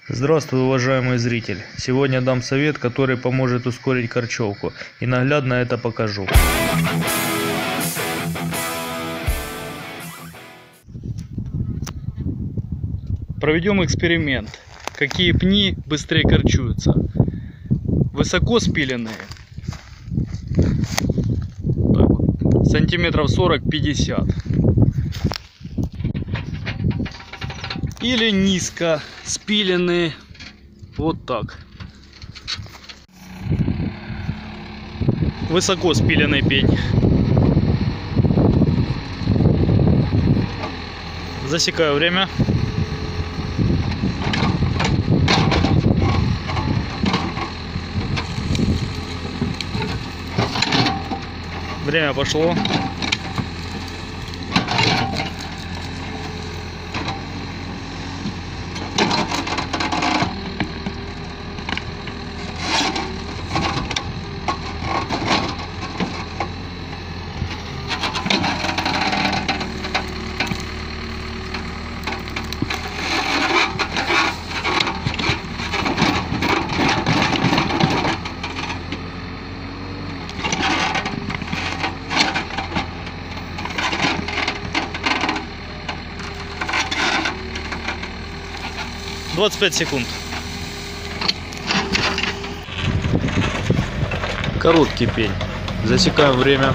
Здравствуй, уважаемый зритель! Сегодня дам совет, который поможет ускорить корчевку, и наглядно это покажу. Проведем эксперимент. Какие пни быстрее корчуются? Высоко спиленные, так вот, сантиметров 40-50, или низко спиленные, вот так. Высоко спиленный пень. Засекаю время. Время пошло. — 25 секунд. Короткий пень. Засекаем время.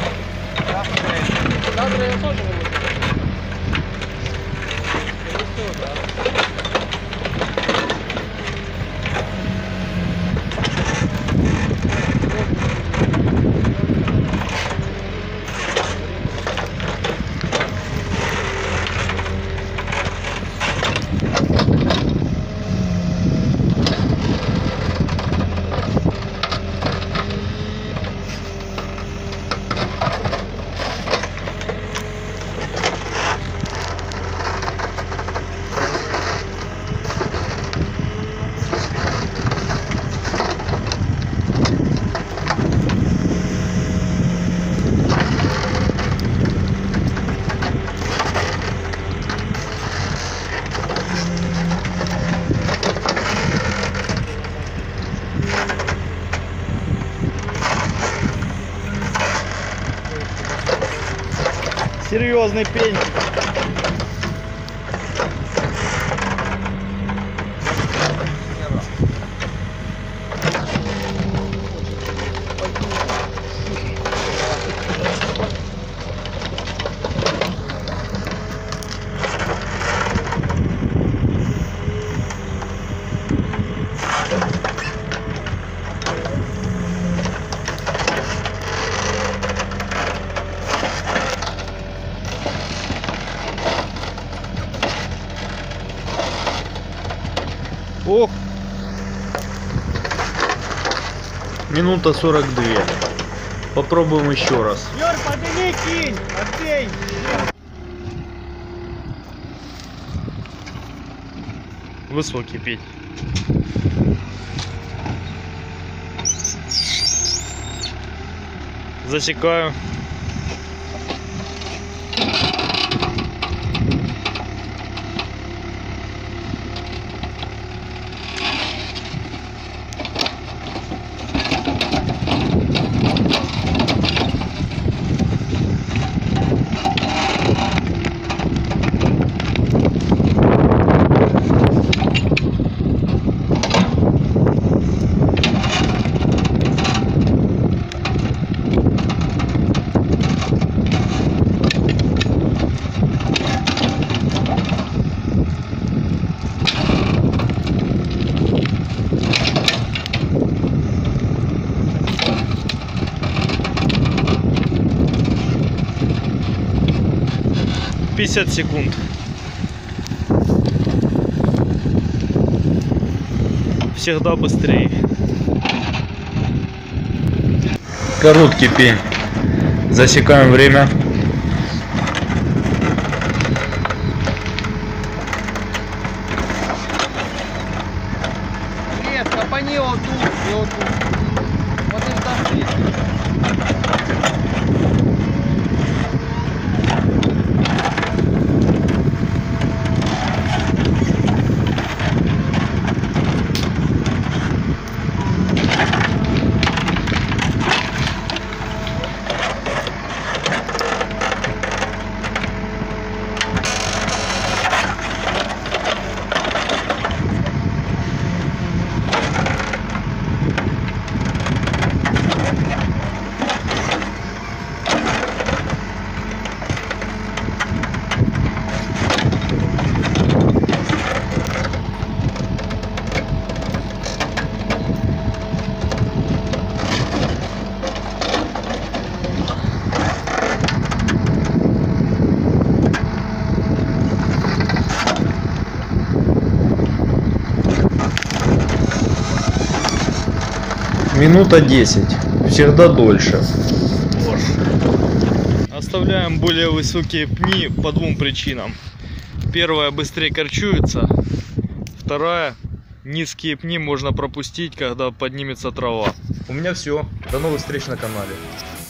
Серьезный пень. Ох! Минута 42. Попробуем еще раз. Юр, подними, кинь, отбей. Высокий пень. Засекаю. — 50 секунд. Всегда быстрее. Короткий пень. Засекаем время. Нет, копани вот тут и вот тут. Вот и вдохни. Минута 10. Всегда дольше. Оставляем более высокие пни по двум причинам. Первая, быстрее корчуется. Вторая, низкие пни можно пропустить, когда поднимется трава. У меня все. До новых встреч на канале.